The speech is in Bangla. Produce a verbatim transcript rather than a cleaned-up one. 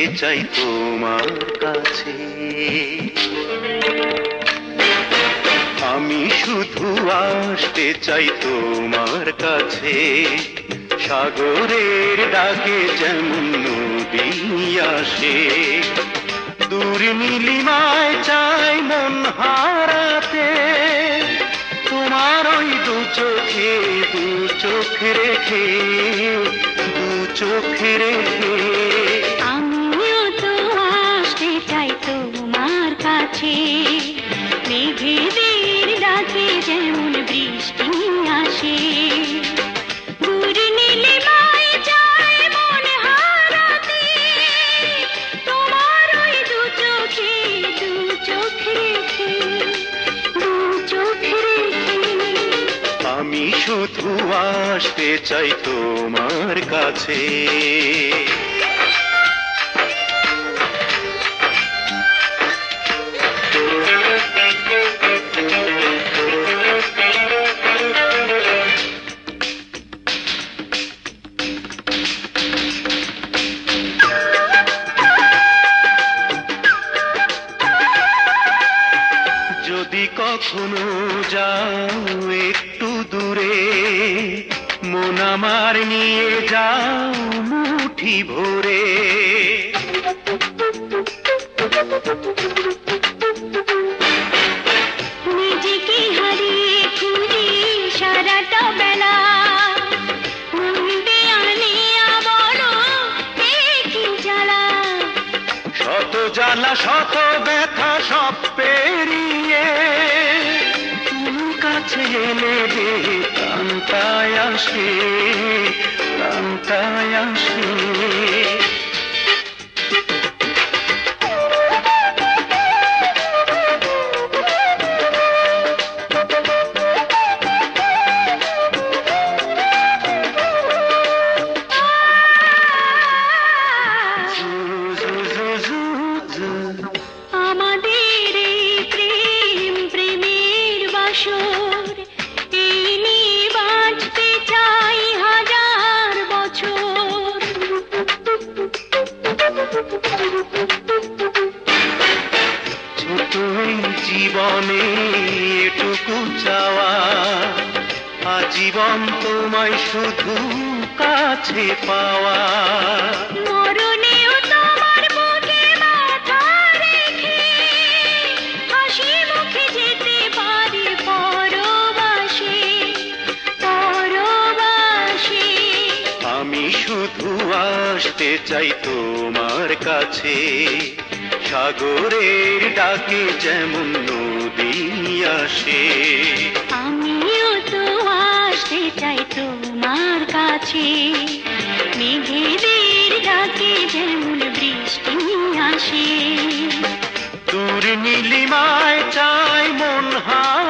চাই তোমার কাছে। আমি শুধু আসতে চাই তোমার কাছে, সাগরের ডাকে যেমন নদী আসে। দূর নীলিমায় চাই মন হারাতে, তোমার ওই দু চোখে দু চোখ রেখে, দু চোখ রেখে। আমিও তো আসতে চাই তোমার কাছে, মেঘেদের ডাকে যেমন বৃষ্টি আসে। দূর নীলিমায় চাই মন হারাতে, তোমার ওই দু চোখে দু চোখ রেখে, দু চোখ রেখে। আমি শুধু আসতে চাই তোমার কাছে। যদি কখনো যাও একটু দূরে, মন আমার নিয়ে যাও মুঠি ভরে। নিজেকে হারিয়ে খুঁজি সারাটা বেলা, মনকে আনিয়া বলো দেখি জ্বালা। শত জ্বালা শত ব্যথা সব পেরিয়ে তোমার কাছে এলে যে প্রাণটায় আসে, প্রাণটায় আসে। আমাদের এই প্রেম প্রেমের বাসর, এই নিয়ে বাঁচতে চাই হাজার বছর। ছোট এই জীবনে এটুকু চাওয়া, আজীবন তোমায় শুধু কাছে পাওয়া। মরণেও তোমার বুকে মাথা রেখে, হাসি মুখে যেতে পারি পরবাসে, পরবাসে। আমি শুধু আসতে চাই তোমার কাছে, সাগরের ডাকে যেমন নদী আসে। আমিও তো আসতে চাই তোমার কাছে, মেঘেদের ডাকে যেমন বৃষ্টি আসে। দূর নীলিমায় চাই মন হারাতে,